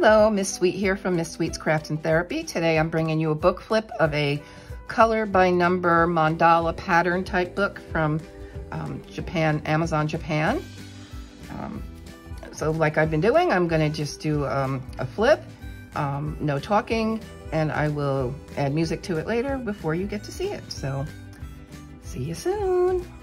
Hello, Miss Sweet here from Miss Sweet's Crafts and Therapy. Today I'm bringing you a book flip of a color by number mandala pattern type book from Japan, Amazon Japan. So like I've been doing, I'm gonna just do a flip, no talking, and I will add music to it later before you get to see it. So see you soon.